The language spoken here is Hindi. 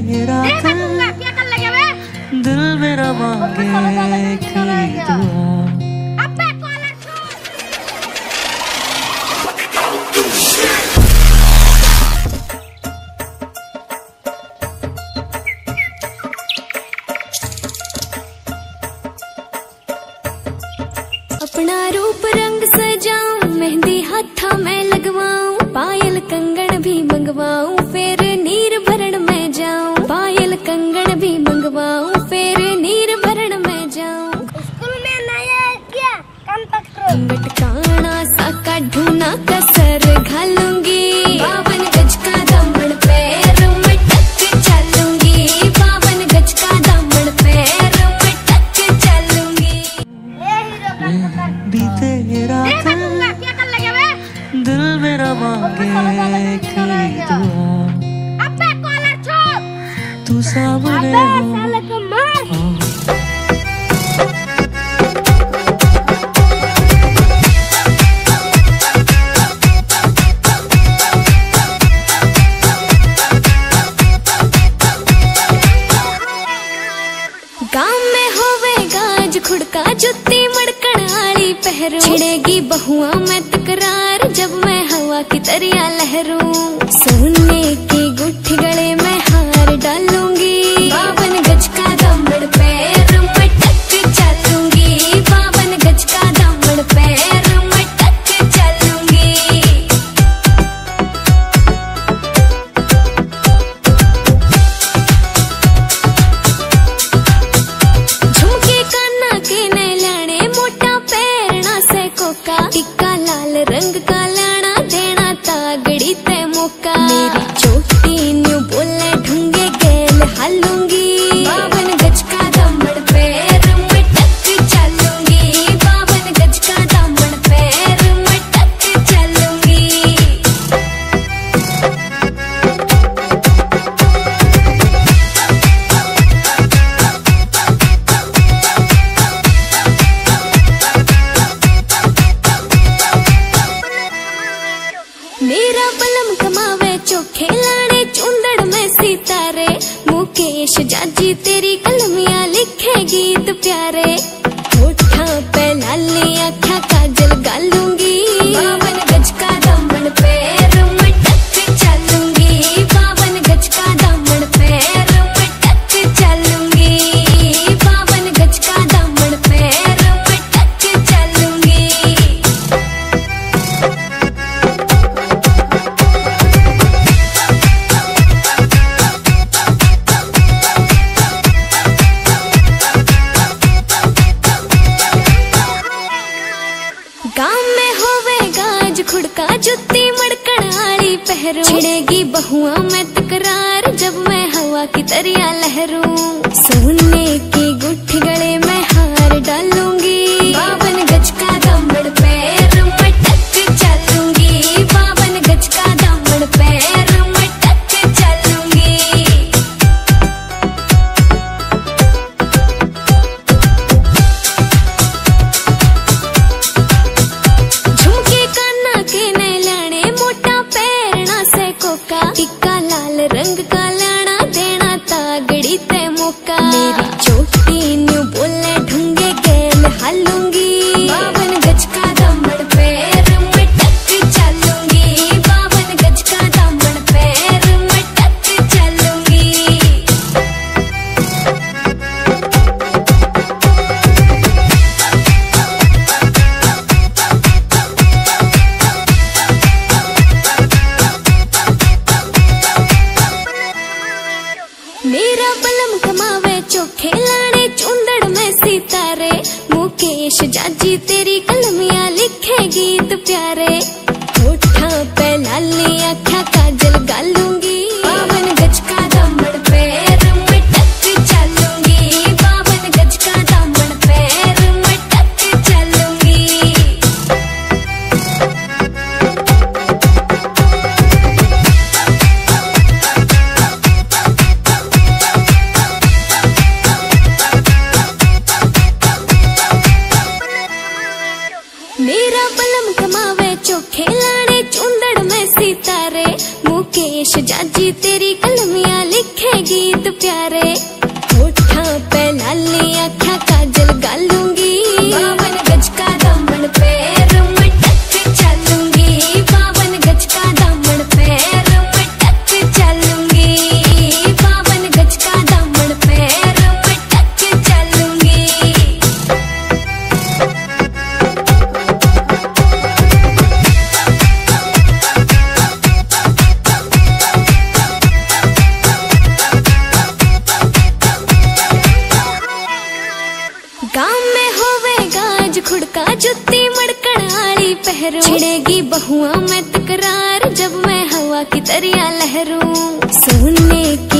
तेरा दिल मेरा मांगे की दुआ। अपना रूप रंग सजाऊं, मेहंदी हाथा में लगवाऊं, पायल कंगन भी मंगवाऊं, फिर नीर भरण में जाऊं। पायल कंगन भी मंगवाऊं, फिर नीर भरण में जाऊं। स्कूल में नया क्या काम पकड़ो, गटकाना सा काढूना कसर घालूंगी, 52 गज का दामन पैर में टक चलूंगी, 52 गज का दामन पैर में टक चलूंगी। बीते रात दिल मेरा मांगे की दुआ। तू सामने हो गाँव में होवेगा आज खुड़का, जुत्ती मड़कन आली पहरू, छिड़ेगी बहुआ में तकरार जब मैं हवा की तरिया लहरूं। सोने की गुट्ठी गले में हार डालूंगी, 52 गज का दामन पैर में टक चलूंगी, 52 गज का दामन पैर में टक चलूंगी। झुमके काना के नए लाने, मोटा पैरना से कोका, टिक्का लाल रंग का लाना, देना तागड़ी ते मौका। मेरी चोटी न्यू बोले ढूंगे गेल हालूंगी, 52 गज का दामन पैर में टक चलूंगी, 52 गज का दामन पैर में टक चलूंगी। मेरा बलम कमावे चोखे लाने, चूंदड़ में सितारे, मुकेश जाजी तेरी कलमियां लिखे गीत प्यारे। होठा पे लाली आँखा काजल गालूंगी, 52 गज का दामन पैर में टक चलूंगी, 52 गज का दामन पैर में टक चलूंगी, 52 गज का दामन पैर में टक चलूंगी। गाँव में होवेगा आज खुड़का, जुत्ती मड़कन आली पहरू, छिड़ेगी बहुआ में तकरार जब मैं हवा की तरिया लहरूं। सोने की गुट्ठी गले में हार डालूंगी, 52 गज का दामन पैर में टक चलूंगी, 52 गज का दामन पैर में टक चलूंगी। झुमके काना के नए लाने, मोटा पैरना से कोका, टिक्का लाल रंग का लाना, देना तागड़ी ते मौका। मेरी चोटी न्यू बोले ढूंगे गेल हालूंगी, 52 गज का दामन पैर में टक चलूंगी, 52 गज का दामन पैर में टक चलूंगी। मेरा बलम कमावे चोखे लाने, चूंदड़ में सितारे, मुकेश जाजी तेरी कलमियां लिखे गीत प्यारे। होठा पे लाली आँखा काजल गालूंगी, 52 गज का दामन पैर में टक चलूंगी, 52 गज का दामन पैर में टक चलूंगी। जाजी तेरी कलमियां लिखे गीत प्यारे। होठा पे लाली आँखा काजल गालूंगी, 52 गज का दामन पैर में टक चलूंगी, 52 गज का दामन पैर में टक चलूंगी, 52 गज का दामन पैर में टक चलूंगी। गाँव में होवेगा आज खुड़का जुत्ती मड़कण आली पहरू, छिड़ेगी बहुआ में तकरार जब मैं हवा की तरिया लहरूं। सोने की